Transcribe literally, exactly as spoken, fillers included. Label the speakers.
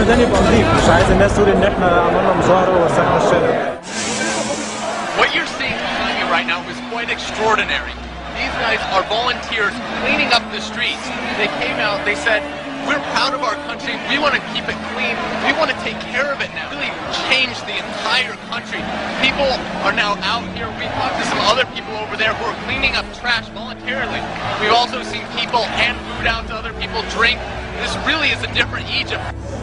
Speaker 1: الميدان يبقى نظيف، مش عايز الناس تقول ان احنا عملنا مظاهره ووسخنا الشارع.
Speaker 2: What you're seeing behind me right now is quite extraordinary. These guys are volunteers cleaning up the streets. They came out, they said, we're proud of our country, we want to keep it clean, we want to take care of it now. Really change the entire country. People are now out here. We talked to some other people over there who are cleaning up trash voluntarily. We've also seen people hand food out to other people, drink. This really is a different Egypt.